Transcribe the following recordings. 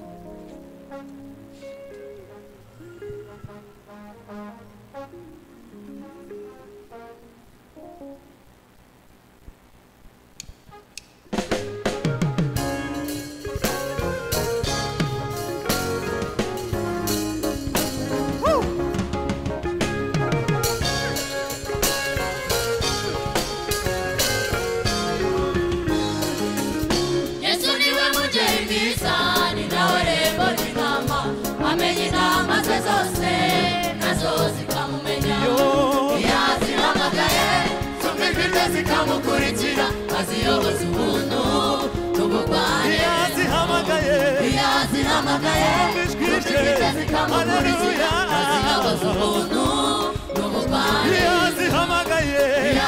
Zikamukurikira aziyoboza ubuntu n'ubugwari yazihamagaye zikamukurikira aziyoboza ubuntu n'ubugwari yazihamagaye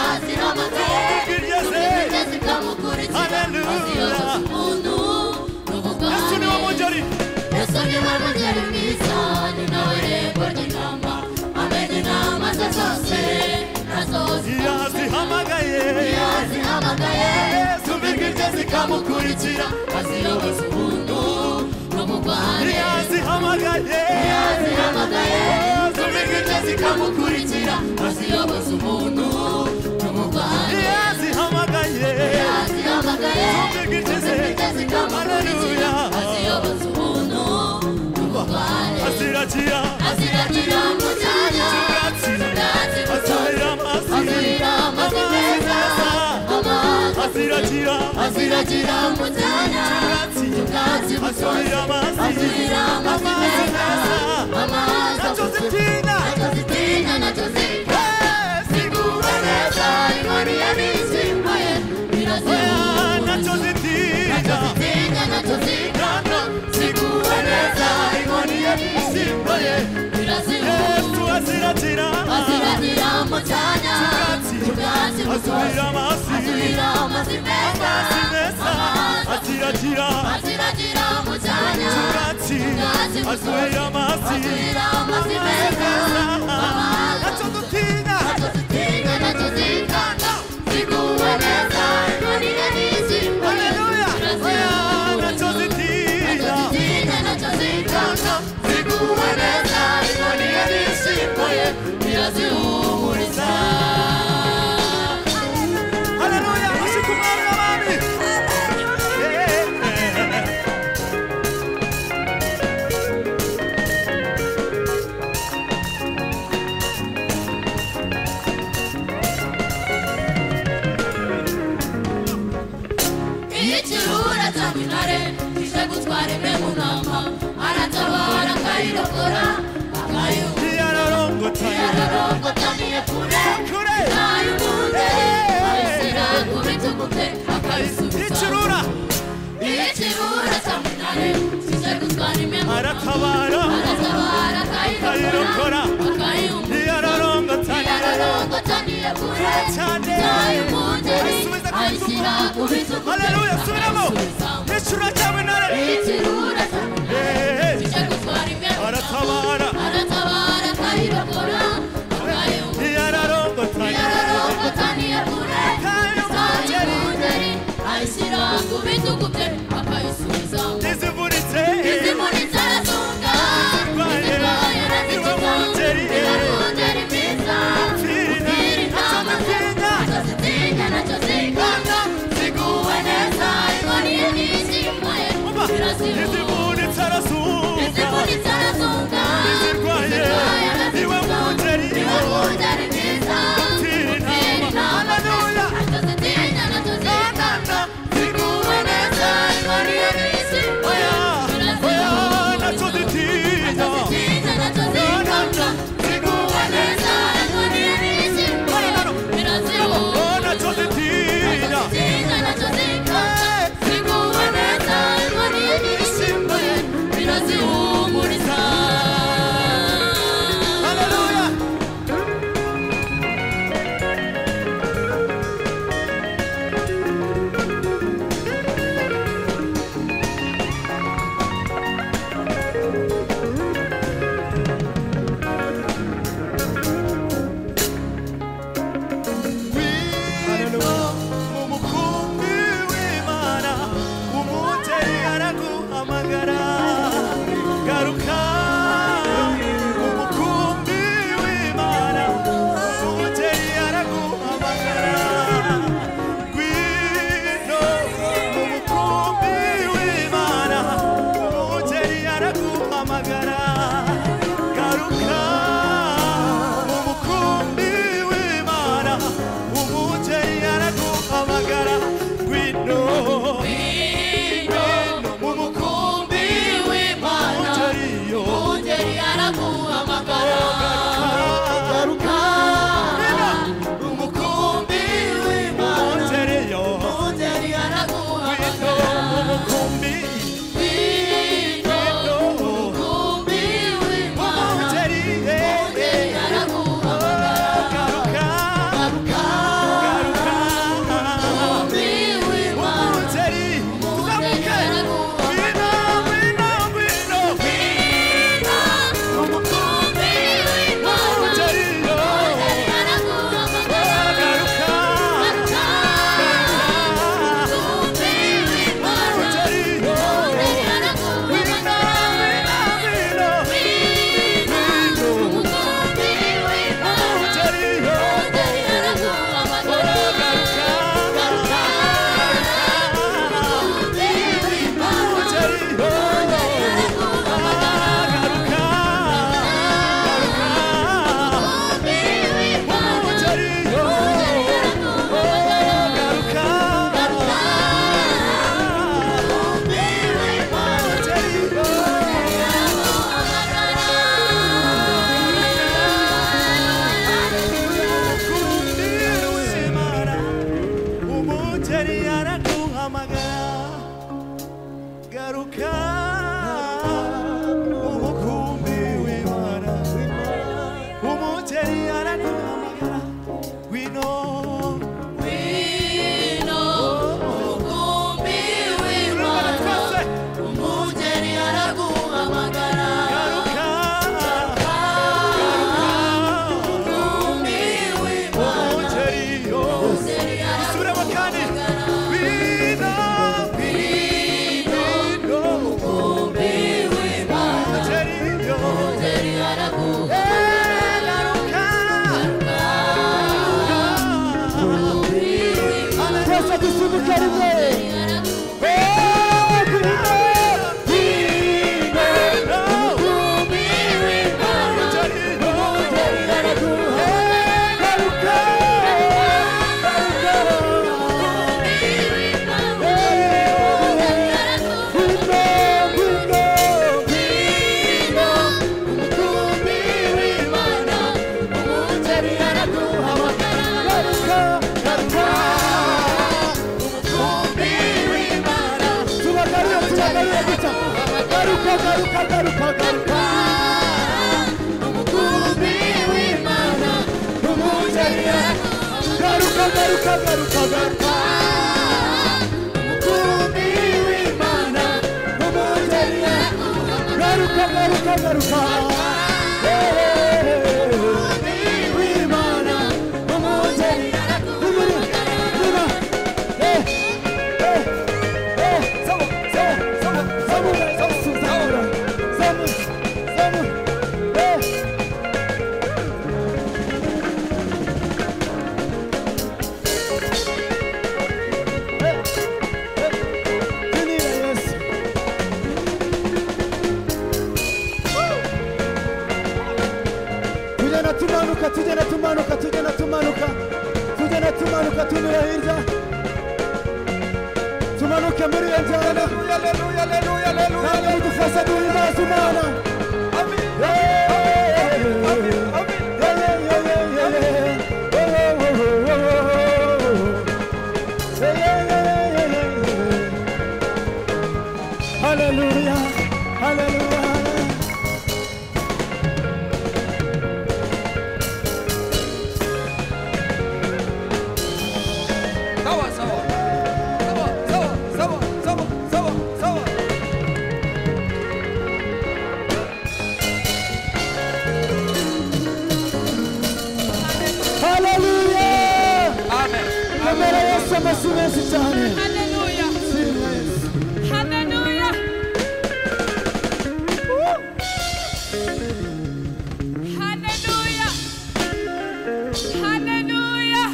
zikamukurikira aziyoboza ubuntu n'ubugwari Yesu niwe mugeri mwiza ni nawe rembo ry'intama amenya inama ze zose yazihamagaye zumvigirye zikamukurikira aziyoboza ubuntu n'ubugwari yazihamagaye zumvigirye zikamukurikira aziyoboza ubuntu n'ubugwari yazihamagaye zumvigirye zikamukurikira aziyoboza ubuntu n'ubugwari aziragira mu cyanya aziragira mutanya tukatsi azira amazi nacho zitinya siguwe neza inkoni yabisimbuye nacho zitinya siguwe neza inkoni yabisimbuye Yesu aziragira mutanya tukatsi azira amazi meza aziragira mutanya tukatsi azira amazi meza nacho zitinya siguwe neza inkoni yabisimbuye nacho zitinya siguwe neza inkoni yabisimbuye irazihumuriza Haleluya ashikumari abami Ikirura cy'intare kije gutwara imwe mu ntama aratabara akayirokora yararongotaniye kure nayumunde ayishyira ku bitugu bye akabisubiza ikirura cy'intare kije gutwara imwe mu aratabara akayirokora yararongotaniye kure nayumunde ayishyira ku bitugu bye Haleluya subiramo ikirura cy'intare kije gutwara imwe mu aratabara akayirokora yararongotaniye kure nayumunde ayishyira ku bitugu bye akayisubiza izivunitse arasunga izirwaye arazikiza ibarondera imbiza mpfira intama ze nacho zitinya siguwe neza garuka garuka umukumbi w'Imana umujeriya garuka garuka garuka garuka umukumbi w'Imana umujeriya garuka garuka garuka w'Imana umujeriya tunyura hirya tumanuke muri iyo njyana ntabwo bidufasha duhimbaza Imana haleluya haleluya Hallelujah. Hallelujah. Hallelujah. Hallelujah.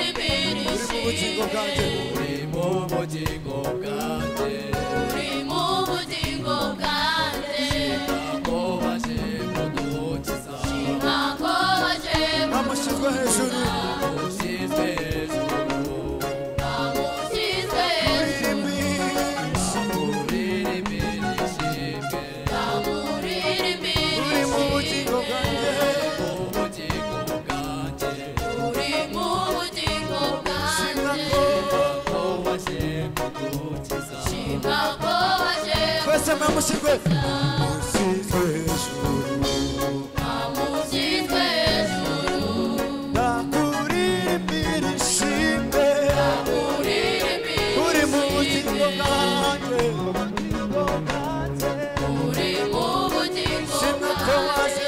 Uri mu bugingo bwanjye twese mwamushyizwe mushyizwe hejuru amushyizwe hejuru ndakuririmbira ishimwe uri mu bugingo bwanjye uri mu bugingo shimwe ko waje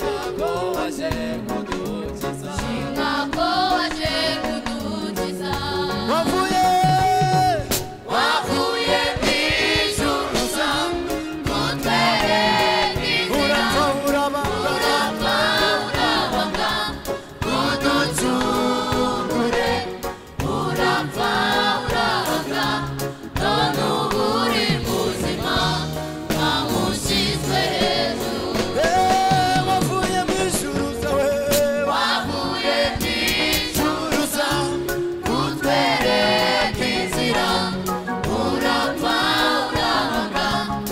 shimwa ko waje kudukiza wavuye wavuye mu ijuru uza kutwereka inzira urapfa urabanga urapfa urabanga uducungure urapfa urabanga none ubu uri muzima wamushyizwe hejuru wavuye mu ijuru zawe wavuye mu ijuru uza kutwereka inzira urapfa urabanga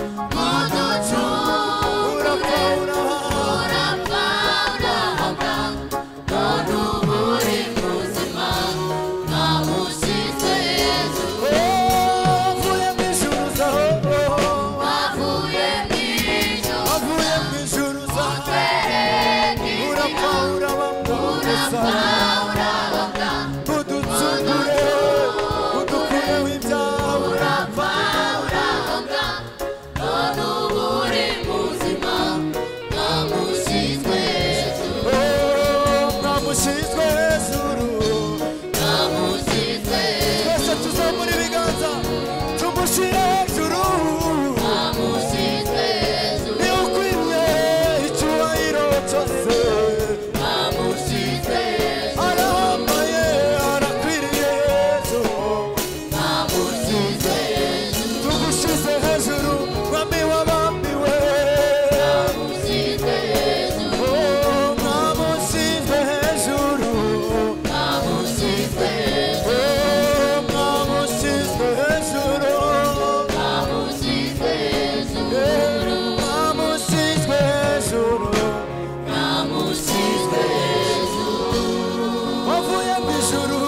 uducungure urapfa urabanga urapfa urabanga none ubu uri muzima wamushyizwe hejuru wavuye mu ijuru zawe wavuye mu ijuru wavuye mu ijuru zawe kutwereka urapfa inzira urabanga urapfa gusa urabanga uducungure udukureho ibyaha urapfa urabanga none ubu uri muzima wamushyizwe hejuru mwamushyizwe hejuru wamushyizwe twese tuzamura ibiganza tumushyire hejuru wamushyizwe hejuru niwe ukwiriye icyubahiro cyose wamushyizwe hejuru arahambaye arakwiriye yesu wamushyizwe hejuru tugushyize hejuru mwami wabambiwe wamushyizwe hejuru mwamushyizwe hejuru wamushyizwe hejuru mwamushyizwe hejuru wamushyizwe hejuru mwamushyizwe hejuru wamushyizwe hejuru wavuye mu ijuru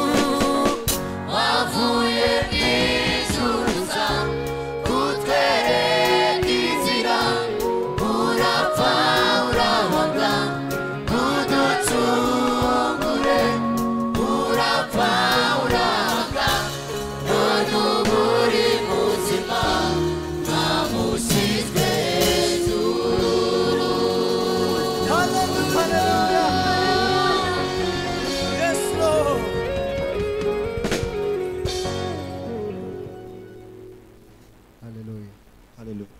wavuye mu ijuru uza kutwereka inzira urapfa urabanga uducungure urapfa urabanga none ubu uri muzima wamushyizwe hejuru haleluya yes lord haleluya haleluya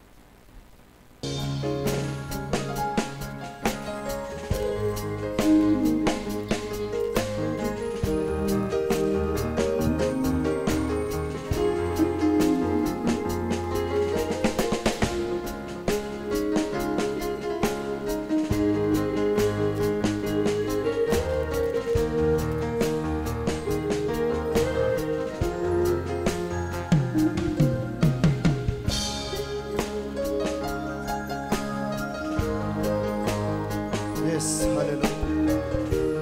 yes haleluya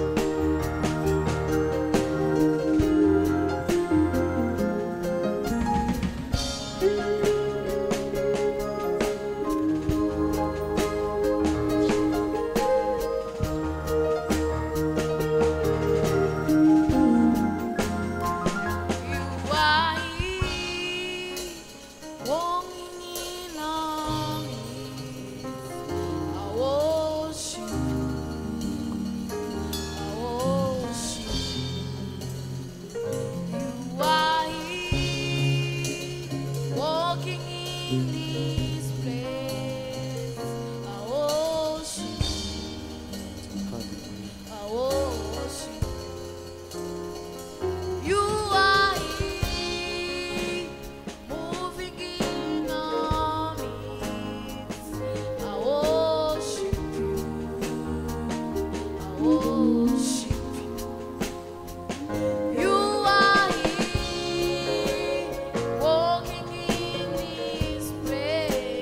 You are here, walking in our midst. I worship you. I worship you. You are here, walking in this place. I worship you. I worship you. You are here, moving in our midst. I worship you. I worship you. You are here, walking in this place.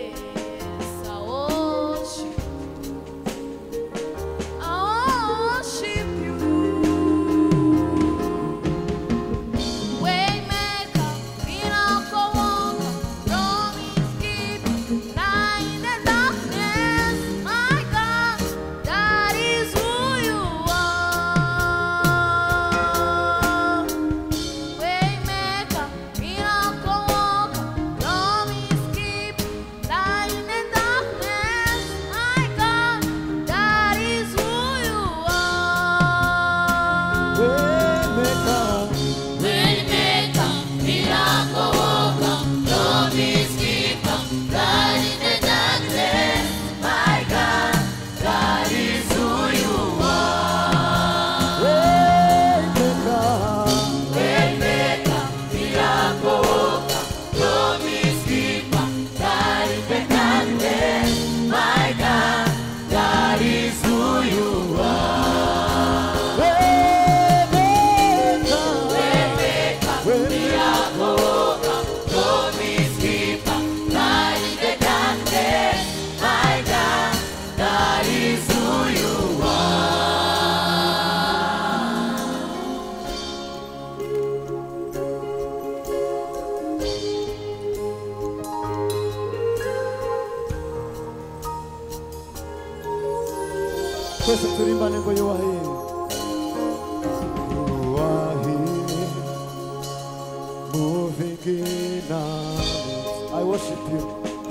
Twese turimbane ngo you are here. You are here, moving in our midst. I worship you.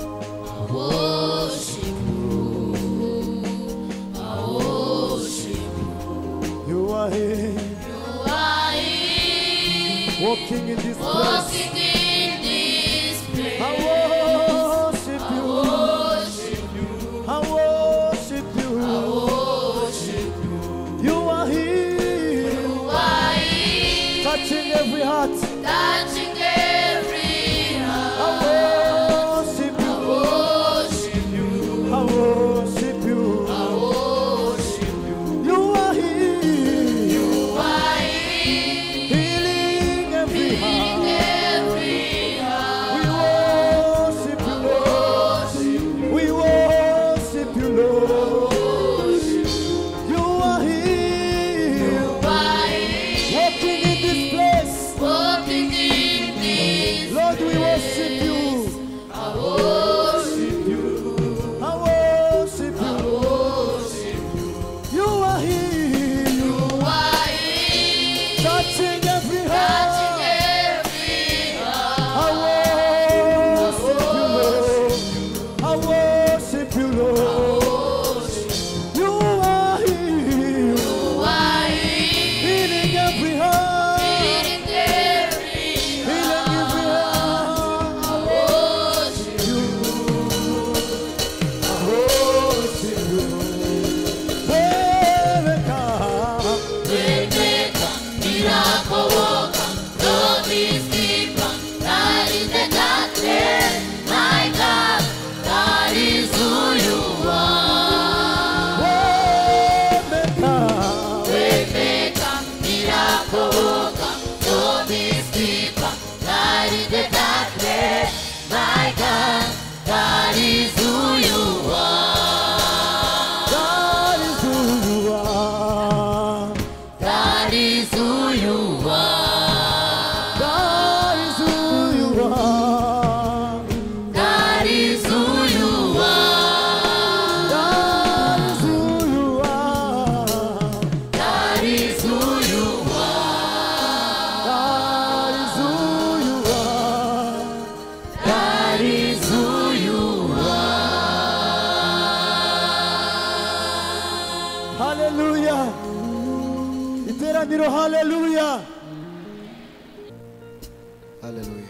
Worship you. I worship you. You are here, You are here, walking in this place. walking in this place. I worship I you. worship you. I worship you. I worship you. You are here, You are here, touching every heart. touching every I heart. worship I you. worship you. I worship you. I worship you. You are here, You are here, healing every healing heart. every heart. We worship you, Lord. Worship you. We worship you, Lord. Worship you. You are here, You are here, walking in this place. walking in this Lord, we worship you. I worship you. I worship I you. worship you. You are here, You are here, touching every touching heart. every heart. I worship you, Lord. I worship you, Lord. Worship You are here, You are here, healing every heart. healing every Healing every heart. I worship You, I worship you. Waymaker, Waymaker, miracle worker, promise keeper, light in the darkness, my God, that is who you are. Waymaker, Waymaker, miracle worker, promise keeper, light in the darkness, my God, that is who you are. that is who you are. That is who you are. That is who you are. That is who you are. That is who you are. That is who you are. That is who you are. That is who you are. Hallelujah. Iteraniro hallelujah. Hallelujah.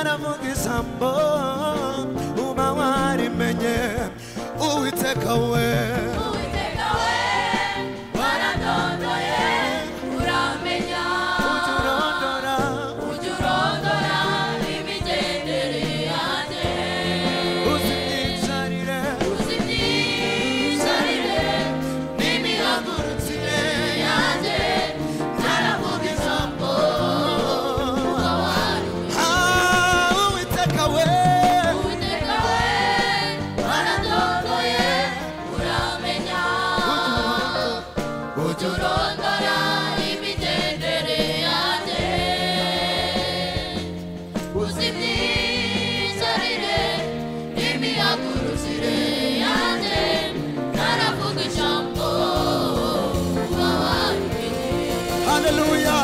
ntaravuga ijambo uba warimenye Uwiteka we waradondoye uramenya ujya urondora imigendere yanjye uzi imyicarire n'imihagurukire yanjye ntaravuga ijambo uba warimenye Uwiteka we waradondoye uramenya ujya urondora imigendere yanjye uzi imyicarire n'imihagurukire yanjye ntaravuga ijambo uba warimenye Hallelujah.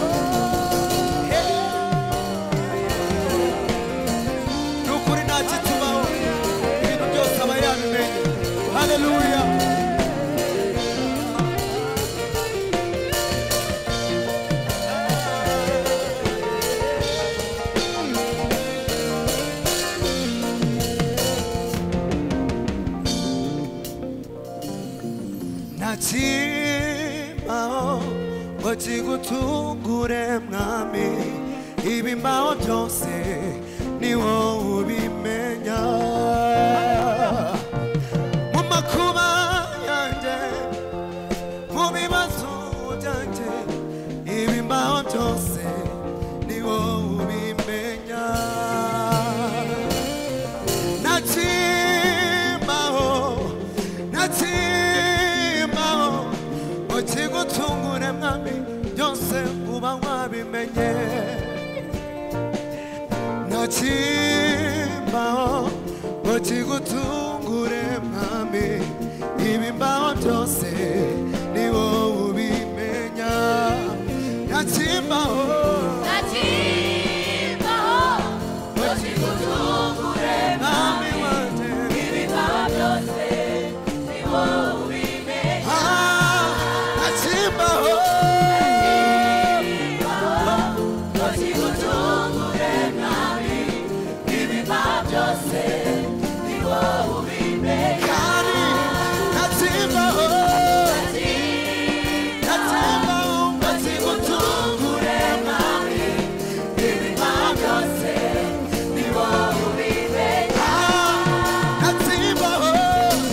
Nukuri ntacyo tubaho ibintu byose aba yabimenye. Hallelujah. Nachimaho ngo kigutungure mwami ibimbaho byose ni wowe ubimenya mu makuba yanjye mu bibazo byanjye ibimbaho byose ni wowe ubimenya nachimaho ngo kigutungure mwami byose uba wabimenye nachimaho ngo kigutungure mwami ibimbaho byose ni wowe ubimenya nachimaho ngo kigutungure mwami wanje ibimbaho byose ni wowe ubimenya nachimaho ngo kigutungure mwami ibimbaho byose ni wowe ubimenya kandi nachimaho ngo kigutungure mwami ibimbaho byose ni wowe ubimenya nachimaho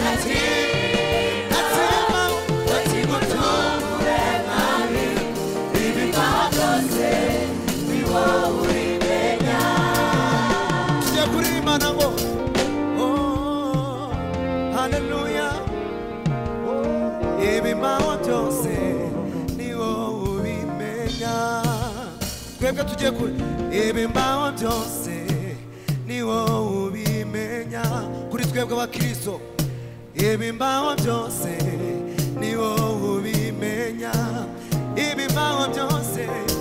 ngo kigutungure mwami ibimbaho byose ni wowe ubimenya tujya kuririmana ngo haleluya ibimbaho byose ni wowe ubimenya twebwe tugiye kuri ibimbaho byose ni wowe ubimenya kuri twebwe abakristo ibimbaho byose ni wowe ubimenya ibimbaho byose